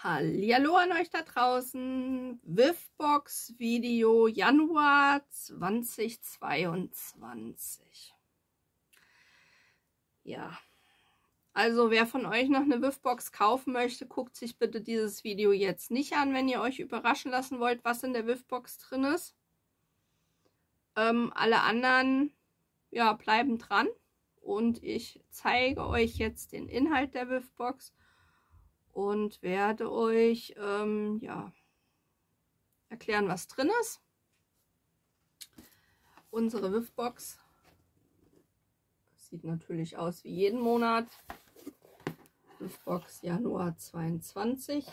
Hallihallo an euch da draußen. Whiffbox Video Januar 2022. Ja, also wer von euch noch eine Whiffbox kaufen möchte, guckt sich bitte dieses Video jetzt nicht an, wenn ihr euch überraschen lassen wollt, was in der Whiffbox drin ist. Alle anderen, ja, bleiben dran und ich zeige euch jetzt den Inhalt der Whiffbox und werde euch ja, erklären, was drin ist. Unsere Whiffbox sieht natürlich aus wie jeden Monat. Whiffbox Januar 22.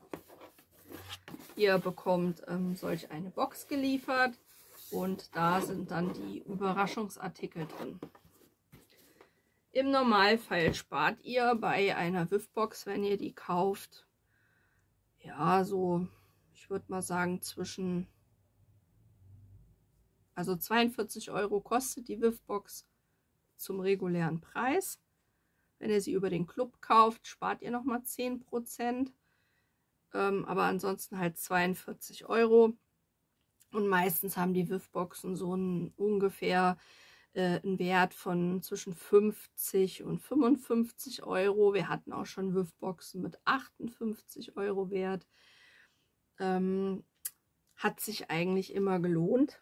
Ihr bekommt solch eine Box geliefert und da sind dann die Überraschungsartikel drin. Im Normalfall spart ihr bei einer Whiffbox, wenn ihr die kauft, ja, so, ich würde mal sagen, also 42 € kostet die Whiffbox zum regulären Preis. Wenn ihr sie über den Club kauft, spart ihr nochmal 10%, aber ansonsten halt 42 €. Und meistens haben die Whiffboxen so ungefähr einen Wert von zwischen 50 und 55 €. Wir hatten auch schon Whiffboxen mit 58 € Wert. Hat sich eigentlich immer gelohnt.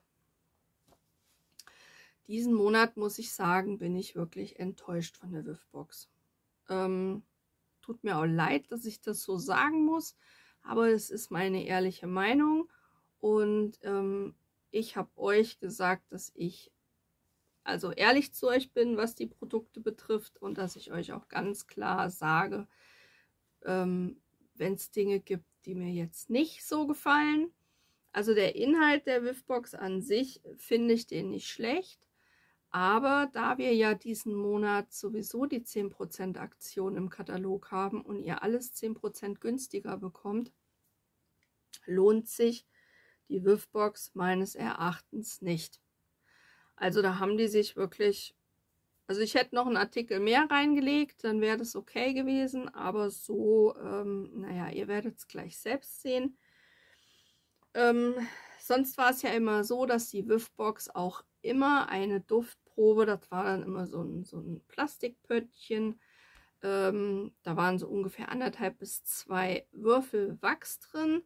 Diesen Monat, muss ich sagen, bin ich wirklich enttäuscht von der Whiffbox. Tut mir auch leid, dass ich das so sagen muss, aber es ist meine ehrliche Meinung. Und ich habe euch gesagt, dass ich also ehrlich zu euch bin, was die Produkte betrifft und dass ich euch auch ganz klar sage, wenn es Dinge gibt, die mir jetzt nicht so gefallen. Also der Inhalt der Whiffbox an sich finde ich den nicht schlecht, aber da wir ja diesen Monat sowieso die 10% Aktion im Katalog haben und ihr alles 10% günstiger bekommt, lohnt sich die Whiffbox meines Erachtens nicht. Also da haben die sich wirklich, also ich hätte noch einen Artikel mehr reingelegt, dann wäre das okay gewesen, aber so, naja, ihr werdet es gleich selbst sehen. Sonst war es ja immer so, dass die Whiffbox auch immer eine Duftprobe, das war dann immer so ein Plastikpöttchen, da waren so ungefähr 1,5 bis 2 Würfel Wachs drin,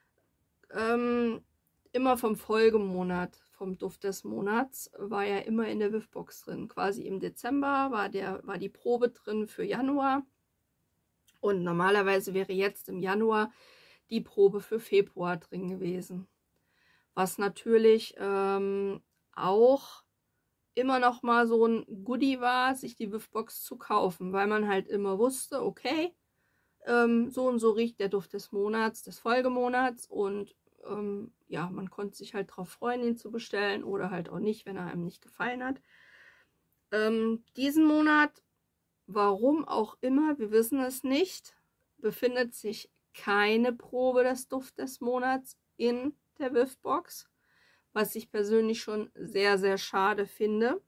immer vom Folgemonat, vom Duft des Monats, war ja immer in der Whiffbox drin. Quasi im Dezember war die Probe drin für Januar und normalerweise wäre jetzt im Januar die Probe für Februar drin gewesen. Was natürlich auch immer noch mal so ein Goodie war, sich die Whiffbox zu kaufen, weil man halt immer wusste, okay, so und so riecht der Duft des Monats, des Folgemonats und ja, man konnte sich halt darauf freuen, ihn zu bestellen oder halt auch nicht, wenn er einem nicht gefallen hat. Diesen Monat, warum auch immer, wir wissen es nicht, befindet sich keine Probe des Duft des Monats in der Whiffbox, was ich persönlich schon sehr, sehr schade finde.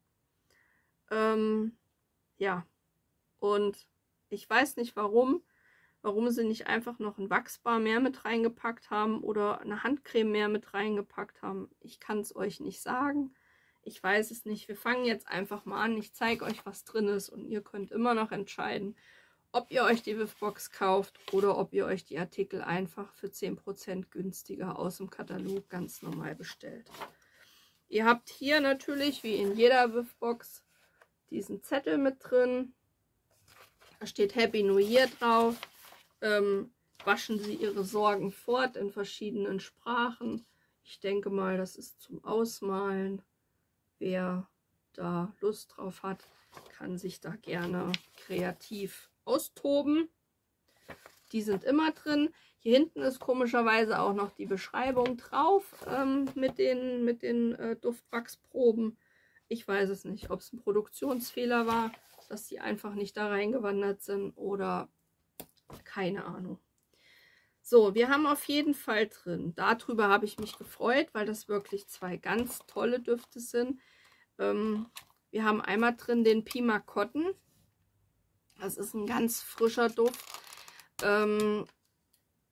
Ja, und ich weiß nicht warum sie nicht einfach noch ein Wachsbar mehr mit reingepackt haben oder eine Handcreme mehr mit reingepackt haben. Ich kann es euch nicht sagen. Ich weiß es nicht. Wir fangen jetzt einfach mal an. Ich zeige euch, was drin ist und ihr könnt immer noch entscheiden, ob ihr euch die Whiffbox kauft oder ob ihr euch die Artikel einfach für 10% günstiger aus dem Katalog ganz normal bestellt. Ihr habt hier natürlich, wie in jeder Whiffbox, diesen Zettel mit drin. Da steht Happy New Year drauf. Waschen Sie Ihre Sorgen fort in verschiedenen Sprachen. Ich denke mal, das ist zum Ausmalen. Wer da Lust drauf hat, kann sich da gerne kreativ austoben. Die sind immer drin. Hier hinten ist komischerweise auch noch die Beschreibung drauf mit den Duftwachsproben. Ich weiß es nicht, ob es ein Produktionsfehler war, dass die einfach nicht da reingewandert sind oder keine Ahnung. So, wir haben auf jeden Fall drin, darüber habe ich mich gefreut, weil das wirklich zwei ganz tolle Düfte sind. Wir haben einmal drin den Pima Cotton. Das ist ein ganz frischer Duft.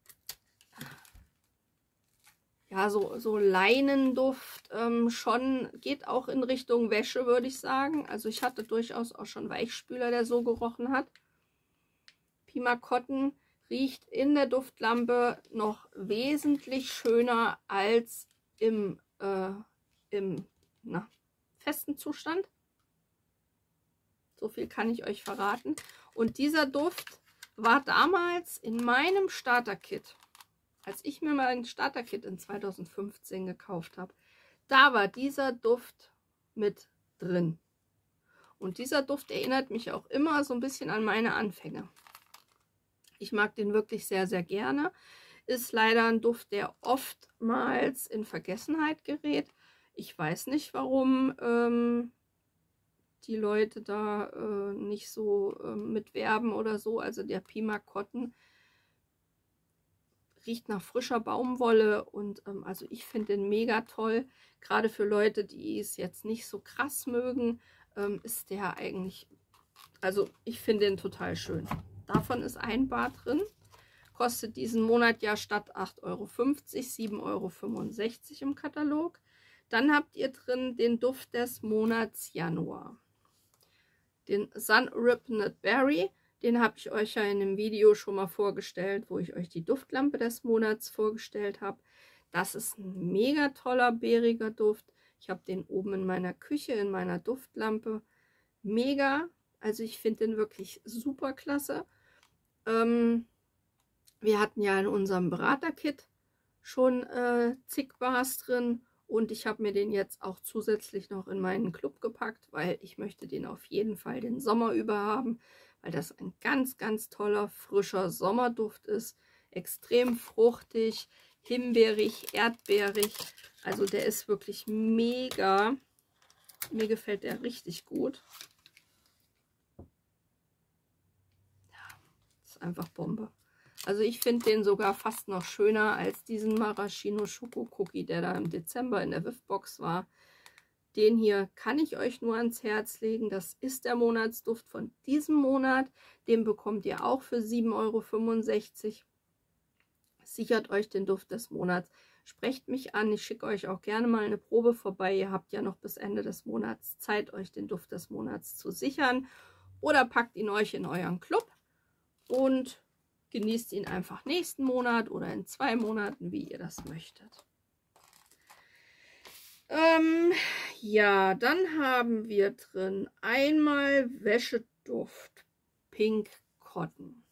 ja, so Leinenduft, schon geht auch in Richtung Wäsche, würde ich sagen. Also ich hatte durchaus auch schon Weichspüler, der so gerochen hat. Pima Cotton riecht in der Duftlampe noch wesentlich schöner als im festen Zustand. So viel kann ich euch verraten. Und dieser Duft war damals in meinem Starter-Kit, als ich mir mein Starter-Kit in 2015 gekauft habe, da war dieser Duft mit drin. Und dieser Duft erinnert mich auch immer so ein bisschen an meine Anfänge. Ich mag den wirklich sehr, sehr gerne. Ist leider ein Duft, der oftmals in Vergessenheit gerät. Ich weiß nicht, warum die Leute da nicht so mitwerben oder so. Also der Pima Cotton riecht nach frischer Baumwolle und also ich finde den mega toll. Gerade für Leute, die es jetzt nicht so krass mögen, ist der eigentlich, also ich finde den total schön. Davon ist ein Bar drin. Kostet diesen Monat ja statt 8,50 Euro 7,65 Euro im Katalog. Dann habt ihr drin den Duft des Monats Januar. Den Sun Ripened Berry. Den habe ich euch ja in einem Video schon mal vorgestellt, wo ich euch die Duftlampe des Monats vorgestellt habe. Das ist ein mega toller, beeriger Duft. Ich habe den oben in meiner Küche, in meiner Duftlampe. Mega. Also ich finde den wirklich super klasse. Wir hatten ja in unserem Berater-Kit schon zig Bars drin. Und ich habe mir den jetzt auch zusätzlich noch in meinen Club gepackt, weil ich möchte den auf jeden Fall den Sommer über haben, weil das ein ganz, ganz toller, frischer Sommerduft ist. Extrem fruchtig, himbeerig, erdbeerig. Also der ist wirklich mega. Mir gefällt der richtig gut. Ja, ist einfach Bombe. Also ich finde den sogar fast noch schöner als diesen Maraschino Schoko Cookie, der da im Dezember in der Whiff-Box war. Den hier kann ich euch nur ans Herz legen. Das ist der Monatsduft von diesem Monat. Den bekommt ihr auch für 7,65 Euro. Sichert euch den Duft des Monats. Sprecht mich an. Ich schicke euch auch gerne mal eine Probe vorbei. Ihr habt ja noch bis Ende des Monats Zeit, euch den Duft des Monats zu sichern. Oder packt ihn euch in euren Club und genießt ihn einfach nächsten Monat oder in 2 Monaten, wie ihr das möchtet. Ja, dann haben wir drin einmal Wäscheduft Pink Cotton.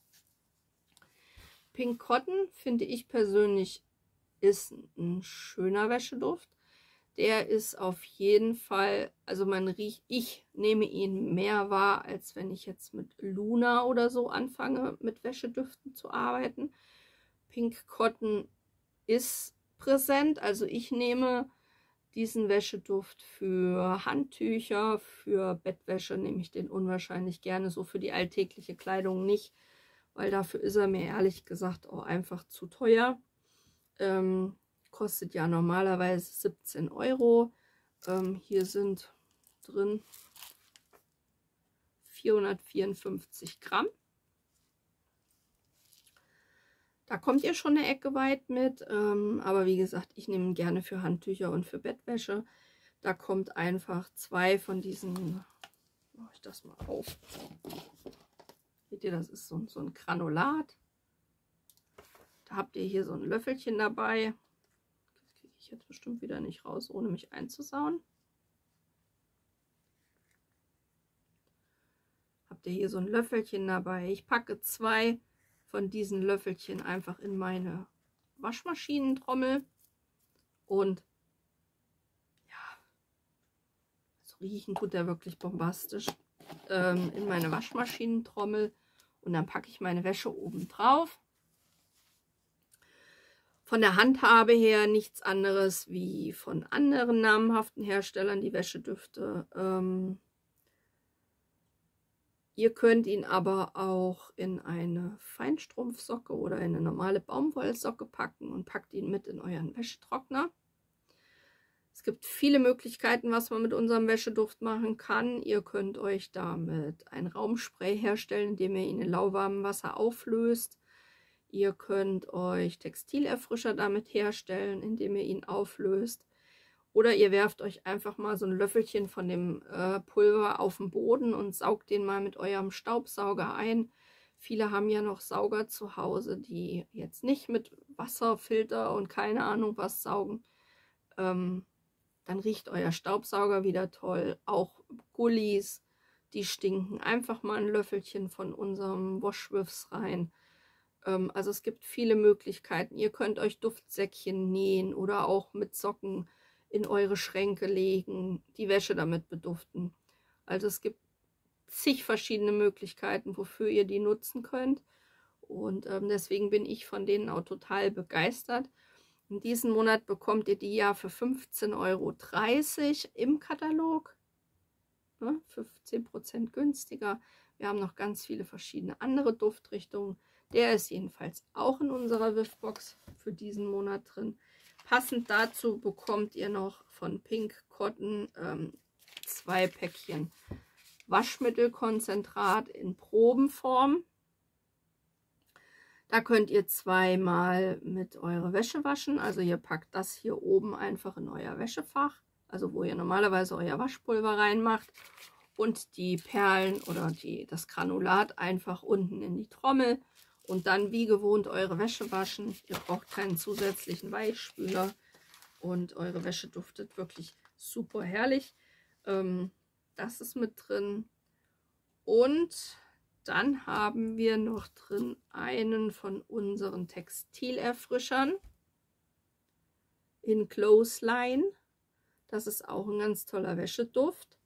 Pink Cotton finde ich persönlich ist ein schöner Wäscheduft. Der ist auf jeden Fall, also man riecht, ich nehme ihn mehr wahr, als wenn ich jetzt mit Luna oder so anfange, mit Wäschedüften zu arbeiten. Pink Cotton ist präsent, also ich nehme diesen Wäscheduft für Handtücher, für Bettwäsche nehme ich den unwahrscheinlich gerne, so für die alltägliche Kleidung nicht, weil dafür ist er mir ehrlich gesagt auch einfach zu teuer. Kostet ja normalerweise 17 Euro. Hier sind drin 454 Gramm. Da kommt ihr schon eine Ecke weit mit. Aber wie gesagt, ich nehme ihn gerne für Handtücher und für Bettwäsche. Da kommt einfach 2 von diesen, mache ich das mal auf. Seht ihr, das ist so ein Granulat. Da habt ihr hier so ein Löffelchen dabei. Das kriege ich jetzt bestimmt wieder nicht raus, ohne mich einzusauen. Habt ihr hier so ein Löffelchen dabei. Ich packe 2 von diesen Löffelchen einfach in meine Waschmaschinentrommel. Und ja, so riechen tut der wirklich bombastisch. In meine Waschmaschinentrommel. Und dann packe ich meine Wäsche oben drauf. Von der Handhabe her nichts anderes wie von anderen namhaften Herstellern, die Wäschedüfte. Ihr könnt ihn aber auch in eine Feinstrumpfsocke oder in eine normale Baumwollsocke packen und packt ihn mit in euren Wäschetrockner. Es gibt viele Möglichkeiten, was man mit unserem Wäscheduft machen kann. Ihr könnt euch damit ein Raumspray herstellen, indem ihr ihn in lauwarmem Wasser auflöst. Ihr könnt euch Textilerfrischer damit herstellen, indem ihr ihn auflöst. Oder ihr werft euch einfach mal so ein Löffelchen von dem Pulver auf den Boden und saugt den mal mit eurem Staubsauger ein. Viele haben ja noch Sauger zu Hause, die jetzt nicht mit Wasserfilter und keine Ahnung was saugen. Dann riecht euer Staubsauger wieder toll. Auch Gullis, die stinken. Einfach mal ein Löffelchen von unserem Washwifs rein. Also es gibt viele Möglichkeiten. Ihr könnt euch Duftsäckchen nähen oder auch mit Socken in eure Schränke legen, die Wäsche damit beduften. Also es gibt zig verschiedene Möglichkeiten, wofür ihr die nutzen könnt. Und deswegen bin ich von denen auch total begeistert. In diesem Monat bekommt ihr die ja für 15,30 € im Katalog. Ne? 15% günstiger. Wir haben noch ganz viele verschiedene andere Duftrichtungen. Der ist jedenfalls auch in unserer Whiffbox für diesen Monat drin. Passend dazu bekommt ihr noch von Pink Cotton 2 Päckchen Waschmittelkonzentrat in Probenform. Da könnt ihr zweimal mit eure Wäsche waschen. Also ihr packt das hier oben einfach in euer Wäschefach, also wo ihr normalerweise euer Waschpulver reinmacht, und die Perlen oder das Granulat einfach unten in die Trommel und dann wie gewohnt eure Wäsche waschen. Ihr braucht keinen zusätzlichen Weichspüler und eure Wäsche duftet wirklich super herrlich. Das ist mit drin. Und dann haben wir noch drin einen von unseren Textilerfrischern in Clothesline. Das ist auch ein ganz toller Wäscheduft.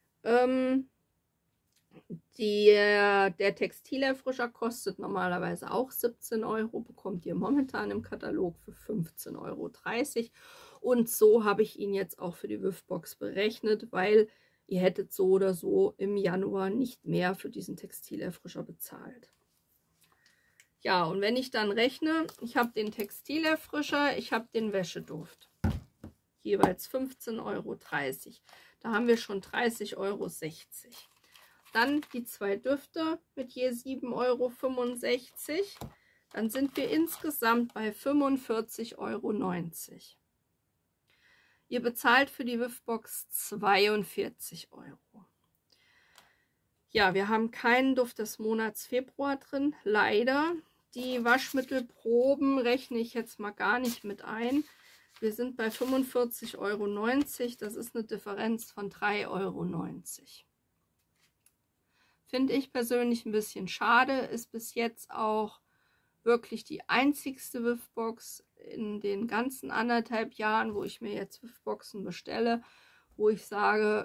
Der Textilerfrischer kostet normalerweise auch 17 €, bekommt ihr momentan im Katalog für 15,30 €. Und so habe ich ihn jetzt auch für die Whiffbox berechnet, weil ihr hättet so oder so im Januar nicht mehr für diesen Textilerfrischer bezahlt. Ja, und wenn ich dann rechne, ich habe den Textilerfrischer, ich habe den Wäscheduft. Jeweils 15,30 €. Da haben wir schon 30,60 €. Dann die 2 Düfte mit je 7,65 €. Dann sind wir insgesamt bei 45,90 €. Ihr bezahlt für die Whiffbox 42 €. Ja, wir haben keinen Duft des Monats Februar drin, leider. Die Waschmittelproben rechne ich jetzt mal gar nicht mit ein. Wir sind bei 45,90 €. Das ist eine Differenz von 3,90 €. Finde ich persönlich ein bisschen schade. Ist bis jetzt auch wirklich die einzigste Whiffbox in den ganzen 1,5 Jahren, wo ich mir jetzt Whiffboxen bestelle, wo ich sage,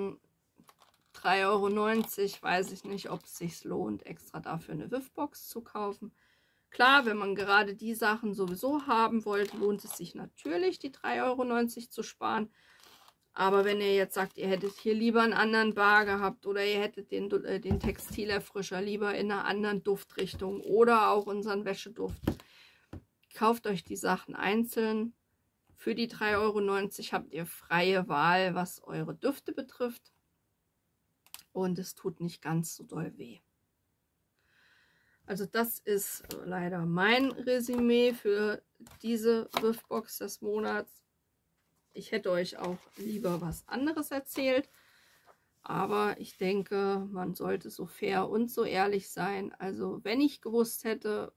3,90 €, weiß ich nicht, ob es sich lohnt, extra dafür eine Whiffbox zu kaufen. Klar, wenn man gerade die Sachen sowieso haben wollt, lohnt es sich natürlich, die 3,90 € zu sparen. Aber wenn ihr jetzt sagt, ihr hättet hier lieber einen anderen Bar gehabt oder ihr hättet den Textilerfrischer lieber in einer anderen Duftrichtung oder auch unseren Wäscheduft, kauft euch die Sachen einzeln. Für die 3,90 € habt ihr freie Wahl, was eure Düfte betrifft. Und es tut nicht ganz so doll weh. Also das ist leider mein Resümee für diese Whiffbox des Monats. Ich hätte euch auch lieber was anderes erzählt, aber ich denke, man sollte so fair und so ehrlich sein. Also wenn ich gewusst hätte,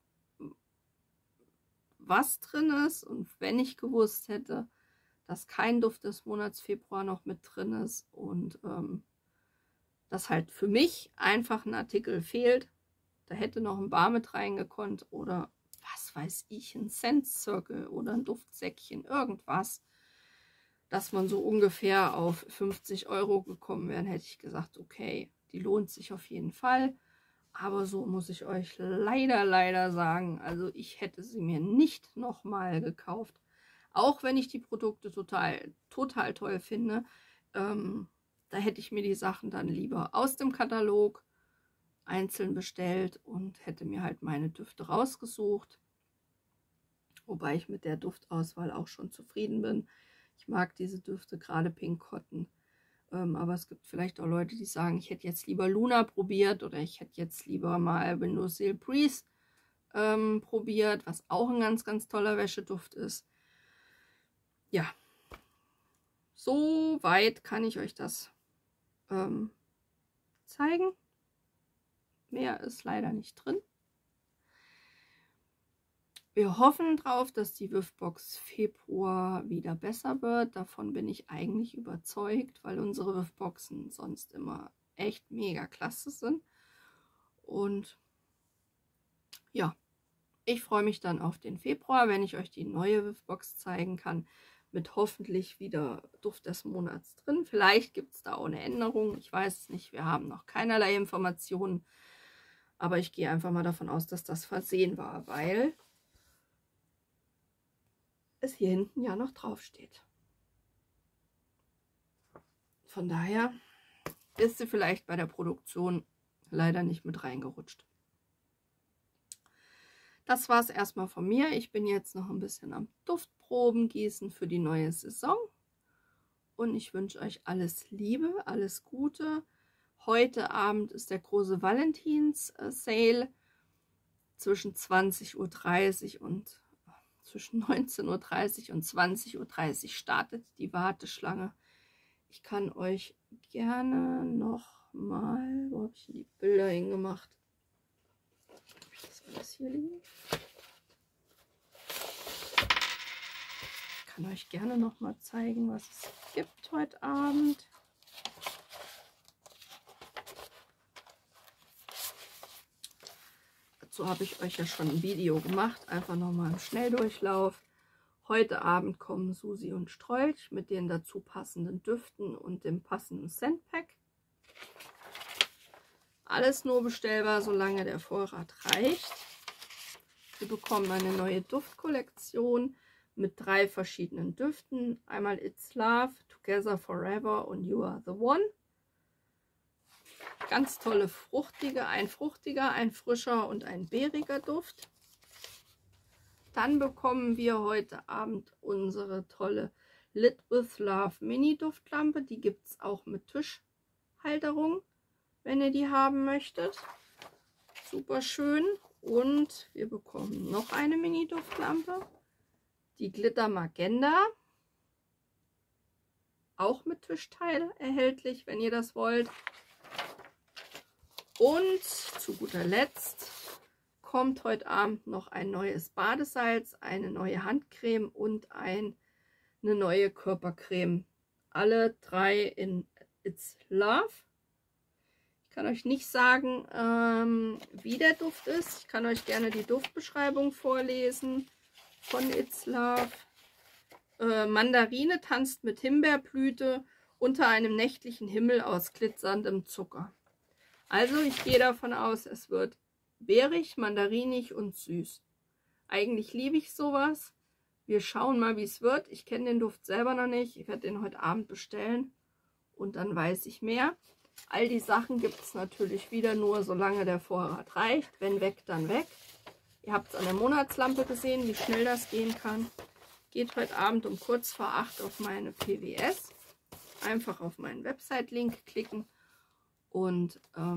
was drin ist, und wenn ich gewusst hätte, dass kein Duft des Monats Februar noch mit drin ist und dass halt für mich einfach ein Artikel fehlt, da hätte noch ein Bar mit reingekonnt oder was weiß ich, ein Scent Circle oder ein Duftsäckchen, irgendwas, dass man so ungefähr auf 50 € gekommen wäre, hätte ich gesagt, okay, die lohnt sich auf jeden Fall. Aber so muss ich euch leider sagen, also ich hätte sie mir nicht nochmal gekauft. Auch wenn ich die Produkte total toll finde, da hätte ich mir die Sachen dann lieber aus dem Katalog einzeln bestellt und hätte mir halt meine Düfte rausgesucht. Wobei ich mit der Duftauswahl auch schon zufrieden bin. Ich mag diese Düfte, gerade Pink Cotton. Aber es gibt vielleicht auch Leute, die sagen, ich hätte jetzt lieber Luna probiert oder ich hätte jetzt lieber mal Windowsill Breeze probiert, was auch ein ganz, ganz toller Wäscheduft ist. Ja, so weit kann ich euch das zeigen. Mehr ist leider nicht drin. Wir hoffen drauf, dass die Whiffbox Februar wieder besser wird. Davon bin ich eigentlich überzeugt, weil unsere Whiffboxen sonst immer echt mega klasse sind. Und ja, ich freue mich dann auf den Februar, wenn ich euch die neue Whiffbox zeigen kann, mit hoffentlich wieder Duft des Monats drin. Vielleicht gibt es da auch eine Änderung, ich weiß es nicht, wir haben noch keinerlei Informationen, aber ich gehe einfach mal davon aus, dass das versehen war, weil es hier hinten ja noch drauf steht. Von daher ist sie vielleicht bei der Produktion leider nicht mit reingerutscht. Das war es erstmal von mir. Ich bin jetzt noch ein bisschen am Duftproben gießen für die neue Saison. Und ich wünsche euch alles Liebe, alles Gute. Heute Abend ist der große Valentins-Sale. Zwischen 20:30 Uhr und zwischen 19:30 Uhr und 20:30 Uhr startet die Warteschlange. Ich kann euch gerne noch mal, wo habe ich die Bilder hingemacht? Habe ich das alles hier liegen? Ich kann euch gerne noch mal zeigen, was es gibt heute Abend. Dazu habe ich euch ja schon ein Video gemacht, einfach noch mal im Schnelldurchlauf. Heute Abend kommen Susi und Strolch mit den dazu passenden Düften und dem passenden Scentpack. Alles nur bestellbar, solange der Vorrat reicht. Wir bekommen eine neue Duftkollektion mit 3 verschiedenen Düften. Einmal It's Love, Together Forever und You Are the One. Ganz tolle fruchtiger, ein frischer und ein beeriger Duft. Dann bekommen wir heute Abend unsere tolle Lit with Love Mini Duftlampe. Die gibt es auch mit Tischhalterung, wenn ihr die haben möchtet. Super schön. Und wir bekommen noch eine Mini Duftlampe. Die Glitter Magenta. Auch mit Tischteil erhältlich, wenn ihr das wollt. Und zu guter Letzt kommt heute Abend noch ein neues Badesalz, eine neue Handcreme und eine neue Körpercreme. Alle 3 in It's Love. Ich kann euch nicht sagen, wie der Duft ist. Ich kann euch gerne die Duftbeschreibung vorlesen von It's Love. Mandarine tanzt mit Himbeerblüte unter einem nächtlichen Himmel aus glitzerndem Zucker. Also ich gehe davon aus, es wird beerig, mandarinig und süß. Eigentlich liebe ich sowas. Wir schauen mal, wie es wird. Ich kenne den Duft selber noch nicht. Ich werde den heute Abend bestellen und dann weiß ich mehr. All die Sachen gibt es natürlich wieder nur, solange der Vorrat reicht. Wenn weg, dann weg. Ihr habt es an der Monatslampe gesehen, wie schnell das gehen kann. Geht heute Abend um kurz vor 8 auf meine PWS. Einfach auf meinen Website-Link klicken. Und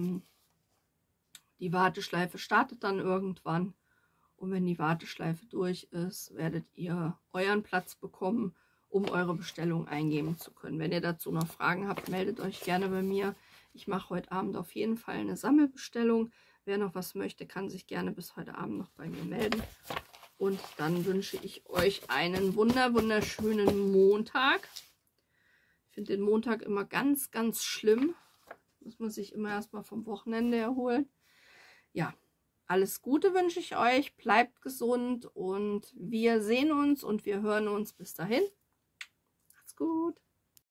die Warteschleife startet dann irgendwann. Und wenn die Warteschleife durch ist, werdet ihr euren Platz bekommen, um eure Bestellung eingeben zu können. Wenn ihr dazu noch Fragen habt, meldet euch gerne bei mir. Ich mache heute Abend auf jeden Fall eine Sammelbestellung. Wer noch was möchte, kann sich gerne bis heute Abend noch bei mir melden. Und dann wünsche ich euch einen wunderschönen Montag. Ich finde den Montag immer ganz, ganz schlimm. Muss man sich immer erstmal vom Wochenende erholen. Ja, alles Gute wünsche ich euch. Bleibt gesund und wir sehen uns und wir hören uns bis dahin. Macht's gut.